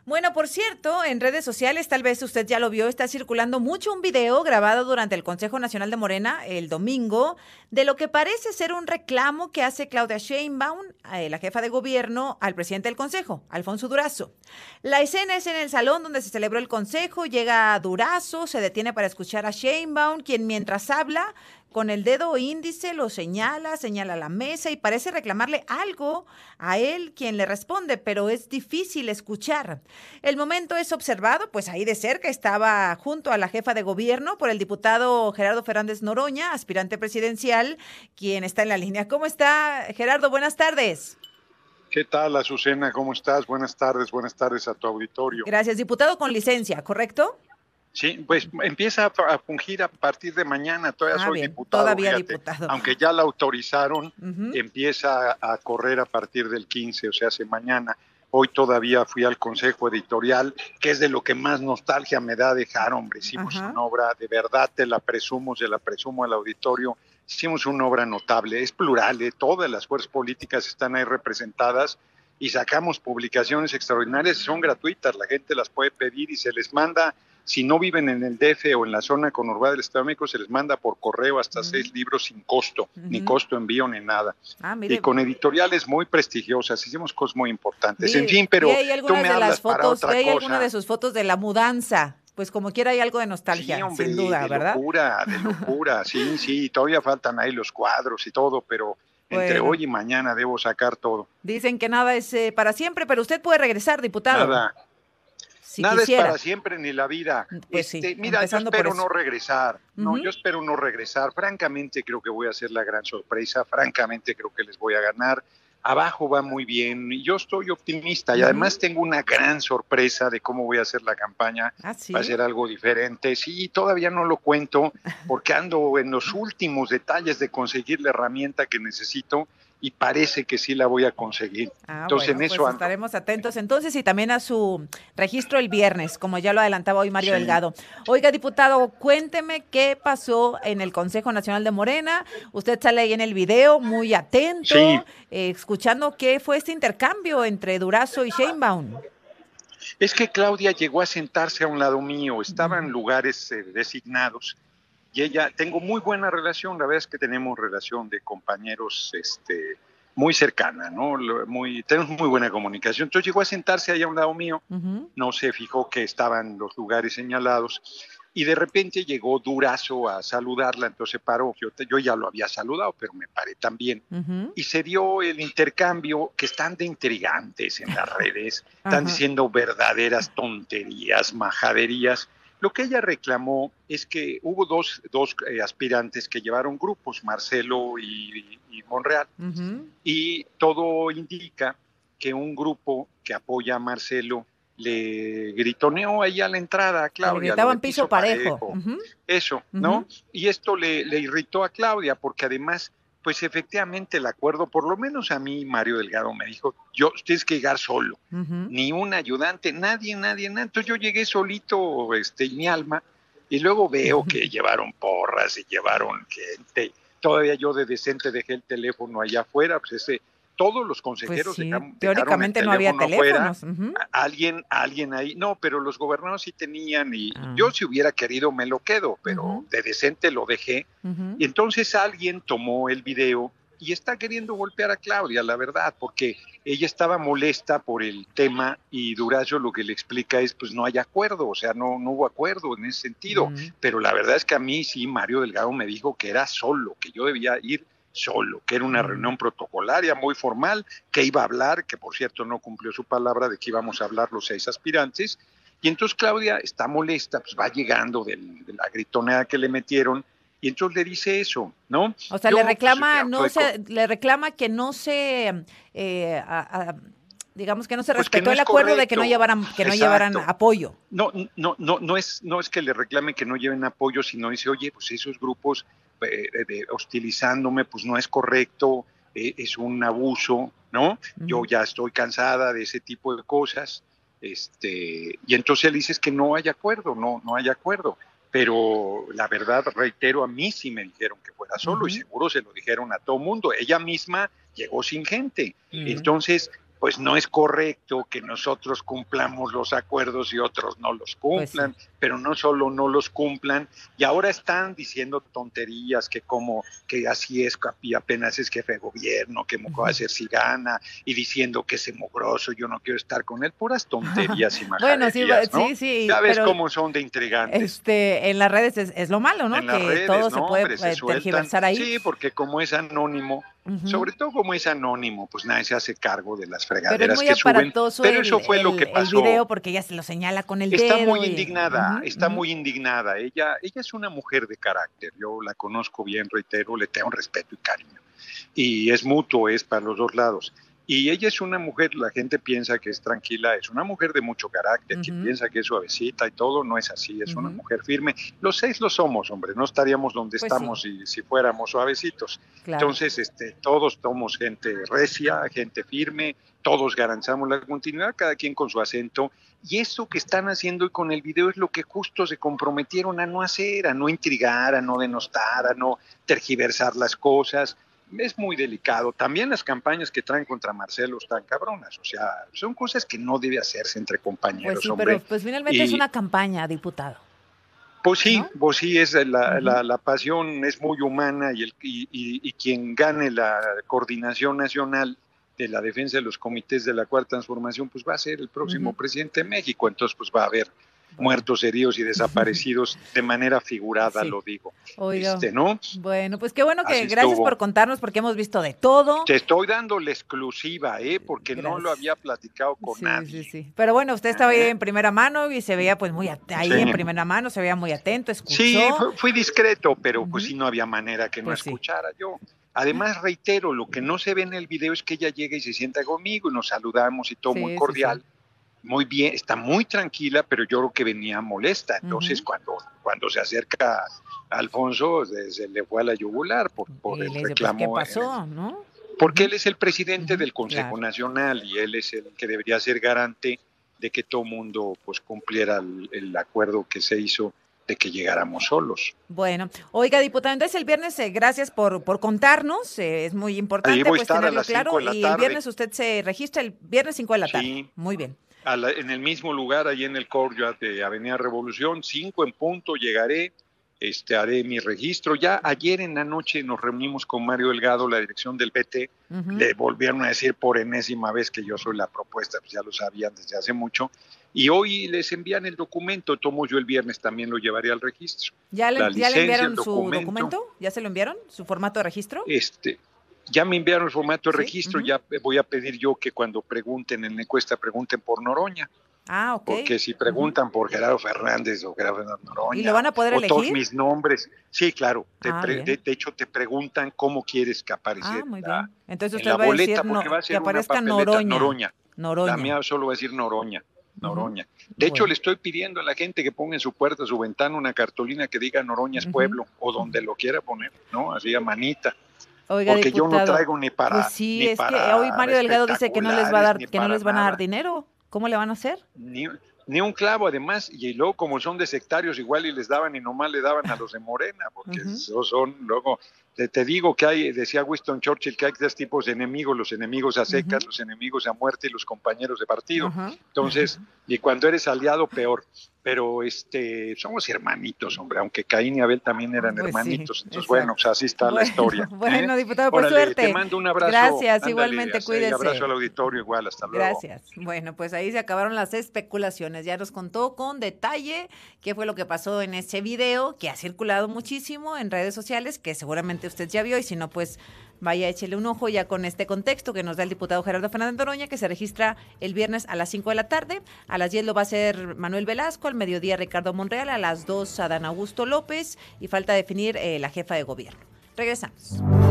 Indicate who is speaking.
Speaker 1: Bueno, por cierto, en redes sociales, tal vez usted ya lo vio, está circulando mucho un video grabado durante el Consejo Nacional de Morena el domingo de lo que parece ser un reclamo que hace Claudia Sheinbaum, la jefa de gobierno, al presidente del Consejo, Alfonso Durazo. La escena es en el salón donde se celebró el Consejo, llega Durazo, se detiene para escuchar a Sheinbaum, quien mientras habla con el dedo índice lo señala la mesa y parece reclamarle algo a él, quien le responde, pero es difícil escuchar. El momento es observado, pues ahí de cerca estaba junto a la jefa de gobierno por el diputado Gerardo Fernández Noroña, aspirante presidencial, quien está en la línea. ¿Cómo está, Gerardo? Buenas tardes.
Speaker 2: ¿Qué tal, Azucena? ¿Cómo estás? Buenas tardes a tu auditorio.
Speaker 1: Gracias, diputado con licencia, ¿correcto?
Speaker 2: Sí, pues empieza a fungir a partir de mañana, todavía soy
Speaker 1: bien,
Speaker 2: diputado,
Speaker 1: todavía
Speaker 2: fíjate,
Speaker 1: diputado.
Speaker 2: aunque ya la autorizaron, empieza a correr a partir del 15, o sea, hace mañana. Hoy todavía fui al consejo editorial, que es de lo que más nostalgia me da dejar, hombre. Hicimos una obra, de verdad te la presumo, se la presumo al auditorio, hicimos una obra notable, es plural, todas las fuerzas políticas están ahí representadas y sacamos publicaciones extraordinarias, son gratuitas, la gente las puede pedir y se les manda. Si no viven en el DF o en la zona conurbada del Estado de México, se les manda por correo hasta 6 libros sin costo, ni costo envío ni nada. Y con editoriales muy prestigiosas, hicimos cosas muy importantes. En fin, pero
Speaker 1: hay algunas
Speaker 2: tú me
Speaker 1: de
Speaker 2: hablas
Speaker 1: las
Speaker 2: para
Speaker 1: fotos,
Speaker 2: otra cosa.
Speaker 1: Alguna de sus fotos de la mudanza. Pues como quiera hay algo de nostalgia,
Speaker 2: sí, hombre,
Speaker 1: sin duda,
Speaker 2: de
Speaker 1: ¿verdad?
Speaker 2: De locura, sí, todavía faltan ahí los cuadros y todo, pero entre hoy y mañana debo sacar todo.
Speaker 1: Dicen que nada es para siempre, pero usted puede regresar, diputado.
Speaker 2: Nada.
Speaker 1: Si
Speaker 2: Nada
Speaker 1: quisiera.
Speaker 2: es para siempre ni la vida.
Speaker 1: Pues sí,
Speaker 2: mira, yo espero no regresar. No, yo espero no regresar. Francamente creo que voy a hacer la gran sorpresa. Francamente creo que les voy a ganar. Abajo va muy bien. Yo estoy optimista y además tengo una gran sorpresa de cómo voy a hacer la campaña.
Speaker 1: ¿Sí?
Speaker 2: Va a ser algo diferente. Sí, todavía no lo cuento porque ando en los últimos detalles de conseguir la herramienta que necesito y parece que sí la voy a conseguir. Entonces en eso
Speaker 1: pues estaremos atentos entonces y también a su registro el viernes, como ya lo adelantaba hoy Mario Delgado. Oiga, diputado, cuénteme qué pasó en el Consejo Nacional de Morena. Usted sale ahí en el video muy atento, escuchando qué fue este intercambio entre Durazo y Sheinbaum.
Speaker 2: Es que Claudia llegó a sentarse a un lado mío, estaba en lugares designados. Y ella, tengo muy buena relación, la verdad es que tenemos relación de compañeros muy cercana, ¿no? Tenemos muy buena comunicación. Entonces llegó a sentarse ahí a un lado mío, no se fijó que estaban los lugares señalados, y de repente llegó Durazo a saludarla, entonces paró, yo ya lo había saludado, pero me paré también. Y se dio el intercambio, que están de intrigantes en las redes, están diciendo verdaderas tonterías, majaderías. Lo que ella reclamó es que hubo dos aspirantes que llevaron grupos, Marcelo y Monreal, y todo indica que un grupo que apoya a Marcelo le gritoneó ahí a la entrada a Claudia.
Speaker 1: Le gritaban piso parejo.
Speaker 2: Eso, ¿no? Y esto le irritó a Claudia porque además, pues efectivamente el acuerdo, por lo menos a mí, Mario Delgado me dijo, tienes que llegar solo, ni un ayudante, nadie. Entonces yo llegué solito, mi alma, y luego veo que llevaron porras y llevaron gente. Todavía yo de decente dejé el teléfono allá afuera, pues todos los consejeros
Speaker 1: teóricamente no había teléfonos.
Speaker 2: Alguien ahí, no, pero los gobernados sí tenían y yo si hubiera querido me lo quedo, pero de decente lo dejé. Y entonces alguien tomó el video y está queriendo golpear a Claudia, la verdad, porque ella estaba molesta por el tema y Durazo lo que le explica es, pues no hay acuerdo, o sea, no hubo acuerdo en ese sentido. Pero la verdad es que a mí sí, Mario Delgado me dijo que era solo, que yo debía ir solo, que era una reunión protocolaria muy formal, que iba a hablar, que por cierto no cumplió su palabra de que íbamos a hablar los 6 aspirantes, y entonces Claudia está molesta, pues va llegando de la gritoneada que le metieron, y entonces le dice eso, ¿no?
Speaker 1: O sea, le reclama que no se digamos que no se respetó el acuerdo de que no llevaran apoyo.
Speaker 2: No es que le reclame que no lleven apoyo, sino dice, oye, pues esos grupos hostilizándome, pues no es correcto, es un abuso, ¿no? Yo ya estoy cansada de ese tipo de cosas, y entonces él dice que no hay acuerdo, no hay acuerdo. Pero la verdad, reitero, a mí sí me dijeron que fuera solo y seguro se lo dijeron a todo mundo. Ella misma llegó sin gente. Entonces, pues no es correcto que nosotros cumplamos los acuerdos y otros no los cumplan,
Speaker 1: Pues sí.
Speaker 2: pero no solo no los cumplan, y ahora están diciendo tonterías que así es, y apenas es jefe de gobierno, que me va a hacer si gana, y diciendo que ese mugroso, yo no quiero estar con él, puras tonterías y
Speaker 1: Bueno, sí,
Speaker 2: majaderías, ¿no?
Speaker 1: sí,
Speaker 2: Ya ves
Speaker 1: pero
Speaker 2: cómo son de intrigantes.
Speaker 1: en las redes es lo malo, ¿no?
Speaker 2: En las
Speaker 1: Que
Speaker 2: redes,
Speaker 1: todo se
Speaker 2: no,
Speaker 1: puede
Speaker 2: hombre, se sueltan.
Speaker 1: tergiversar ahí.
Speaker 2: Sí, porque como es anónimo,
Speaker 1: Ujú.
Speaker 2: sobre todo como es anónimo, pues nadie se hace cargo de las
Speaker 1: Pero es
Speaker 2: fregaderas
Speaker 1: muy
Speaker 2: que suben.
Speaker 1: aparatoso
Speaker 2: Pero eso fue lo que
Speaker 1: el
Speaker 2: pasó.
Speaker 1: video porque ella se lo señala con el dedo.
Speaker 2: Está muy indignada. Ella es una mujer de carácter. Yo la conozco bien, reitero, le tengo respeto y cariño. Y es mutuo, es para los dos lados. Y ella es una mujer, la gente piensa que es tranquila, es una mujer de mucho carácter, quien piensa que es suavecita y todo, no es así, es una mujer firme. Los 6 lo somos, hombre, no estaríamos donde
Speaker 1: Pues
Speaker 2: estamos
Speaker 1: sí,
Speaker 2: si fuéramos suavecitos.
Speaker 1: claro.
Speaker 2: Entonces, todos somos gente recia, gente firme, todos garantizamos la continuidad, cada quien con su acento. Y eso que están haciendo hoy con el video es lo que justo se comprometieron a no hacer, a no intrigar, a no denostar, a no tergiversar las cosas. Es muy delicado. También las campañas que traen contra Marcelo están cabronas. O sea, son cosas que no debe hacerse entre
Speaker 1: Pues
Speaker 2: compañeros,
Speaker 1: sí,
Speaker 2: hombre.
Speaker 1: pero pues finalmente es
Speaker 2: Y
Speaker 1: una campaña, diputado,
Speaker 2: pues
Speaker 1: ¿no?
Speaker 2: sí, es
Speaker 1: Ujú.
Speaker 2: la pasión es muy humana y quien gane la coordinación nacional de la defensa de los comités de la Cuarta Transformación, pues va a ser el próximo
Speaker 1: Ujú.
Speaker 2: presidente de México. Entonces, pues va a haber
Speaker 1: Bueno.
Speaker 2: muertos, heridos y desaparecidos de manera figurada,
Speaker 1: Sí.
Speaker 2: lo digo.
Speaker 1: Oiga,
Speaker 2: ¿No?
Speaker 1: bueno, pues qué bueno que
Speaker 2: Así
Speaker 1: gracias por
Speaker 2: estuvo.
Speaker 1: contarnos porque hemos visto de todo.
Speaker 2: Te estoy dando la exclusiva, porque no lo
Speaker 1: Gracias.
Speaker 2: había platicado con
Speaker 1: Sí, sí,
Speaker 2: nadie.
Speaker 1: sí. Pero bueno, usted estaba ahí
Speaker 2: ¿Eh?
Speaker 1: en primera mano y se veía pues ahí en
Speaker 2: Sí.
Speaker 1: primera mano, se veía muy atento,
Speaker 2: Sí,
Speaker 1: escuchó.
Speaker 2: fui discreto, pero pues
Speaker 1: Ujú.
Speaker 2: sí no había manera que no
Speaker 1: Pues sí.
Speaker 2: escuchara yo. Además, reitero, lo que no se ve en el video es que ella llega y se sienta conmigo y nos saludamos y todo muy
Speaker 1: Sí, sí, sí.
Speaker 2: cordial, muy bien, está muy tranquila, pero yo creo que venía molesta. Entonces,
Speaker 1: Ujú.
Speaker 2: cuando se acerca a Alfonso, se le fue a la yugular por
Speaker 1: Y
Speaker 2: el
Speaker 1: le dice, pues, ¿qué
Speaker 2: reclamo,
Speaker 1: pasó? ¿No?
Speaker 2: porque
Speaker 1: Ujú,
Speaker 2: él es el presidente
Speaker 1: ujú,
Speaker 2: del Consejo
Speaker 1: claro.
Speaker 2: Nacional y él es el que debería ser garante de que todo mundo pues cumpliera el acuerdo que se hizo de que llegáramos solos.
Speaker 1: Bueno, oiga, diputado, entonces el viernes, gracias por contarnos, es muy
Speaker 2: Ahí
Speaker 1: importante
Speaker 2: voy a
Speaker 1: pues
Speaker 2: estar a
Speaker 1: tenerlo
Speaker 2: las 5
Speaker 1: claro
Speaker 2: de la
Speaker 1: y el
Speaker 2: tarde,
Speaker 1: viernes usted se registra el viernes 5 de la tarde.
Speaker 2: sí,
Speaker 1: Muy bien.
Speaker 2: en el mismo lugar, ahí en el courtyard de Avenida Revolución, 5 en punto llegaré, haré mi registro. Ya ayer en la noche nos reunimos con Mario Delgado, la dirección del PT,
Speaker 1: Ujú.
Speaker 2: le volvieron a decir por enésima vez que yo soy la propuesta, pues ya lo sabían desde hace mucho, y hoy les envían el documento, tomo yo el viernes también lo llevaré al registro. La
Speaker 1: Ya le
Speaker 2: licencia, el
Speaker 1: enviaron su
Speaker 2: documento,
Speaker 1: documento? ¿Ya se lo enviaron? ¿Su formato de registro?
Speaker 2: ya me enviaron el formato de
Speaker 1: Sí.
Speaker 2: registro,
Speaker 1: Ujú.
Speaker 2: ya voy a pedir yo que cuando pregunten en la encuesta, pregunten por Noroña,
Speaker 1: Ah, ok.
Speaker 2: porque si
Speaker 1: Ujú.
Speaker 2: preguntan por Gerardo Fernández o Gerardo Fernández
Speaker 1: ¿Y lo
Speaker 2: Noroña
Speaker 1: van a poder
Speaker 2: o todos
Speaker 1: elegir?
Speaker 2: mis nombres, sí, claro,
Speaker 1: Ah, bien.
Speaker 2: de hecho te preguntan cómo quieres que
Speaker 1: Ah,
Speaker 2: apareciera
Speaker 1: muy bien. Entonces
Speaker 2: en
Speaker 1: usted
Speaker 2: la
Speaker 1: va a
Speaker 2: boleta,
Speaker 1: decir
Speaker 2: porque va a
Speaker 1: que
Speaker 2: ser una
Speaker 1: aparezca
Speaker 2: papeleta,
Speaker 1: Noroña.
Speaker 2: Noroña. La
Speaker 1: Noroña.
Speaker 2: mía solo va a decir Noroña,
Speaker 1: Ujú.
Speaker 2: Noroña. De hecho,
Speaker 1: Bueno.
Speaker 2: le estoy pidiendo a la gente que ponga en su puerta, su ventana, una cartulina que diga Noroña es
Speaker 1: Ujú.
Speaker 2: pueblo, o donde lo quiera poner, ¿no? Así a manita.
Speaker 1: Oiga,
Speaker 2: Porque yo no
Speaker 1: diputado,
Speaker 2: traigo
Speaker 1: pues sí,
Speaker 2: ni
Speaker 1: es que hoy
Speaker 2: para
Speaker 1: Mario Delgado dice que no les va a
Speaker 2: espectaculares,
Speaker 1: dar,
Speaker 2: ni
Speaker 1: que no
Speaker 2: para
Speaker 1: les van a dar
Speaker 2: nada.
Speaker 1: dinero. ¿Cómo le van a hacer?
Speaker 2: Ni, ni un clavo, además, y luego como son de sectarios, igual y les daban y nomás le daban a los de Morena, porque
Speaker 1: Ujú.
Speaker 2: esos son, luego, te digo que hay, decía Winston Churchill, que hay tres tipos de enemigos, los enemigos a secas,
Speaker 1: Ujú.
Speaker 2: los enemigos a muerte y los compañeros de partido.
Speaker 1: Ajá.
Speaker 2: Entonces, y cuando eres aliado, peor. Pero somos hermanitos, hombre, aunque Caín y Abel también eran
Speaker 1: Pues sí,
Speaker 2: hermanitos. Entonces, bueno,
Speaker 1: exacto.
Speaker 2: pues así está la
Speaker 1: Bueno,
Speaker 2: historia.
Speaker 1: bueno, diputado, pues
Speaker 2: Órale, te
Speaker 1: suerte.
Speaker 2: mando un abrazo,
Speaker 1: Gracias,
Speaker 2: ándale,
Speaker 1: igualmente,
Speaker 2: y abrazo
Speaker 1: cuídese.
Speaker 2: al auditorio igual, hasta luego.
Speaker 1: Gracias. Bueno, pues ahí se acabaron las especulaciones. Ya nos contó con detalle qué fue lo que pasó en ese video que ha circulado muchísimo en redes sociales, que seguramente usted ya vio y si no, pues vaya, échele un ojo ya con este contexto que nos da el diputado Gerardo Fernández Noroña, que se registra el viernes a las 5 de la tarde. A las 10 lo va a hacer Manuel Velasco, al mediodía Ricardo Monreal, a las 2 Adán Augusto López y falta definir la jefa de gobierno. Regresamos.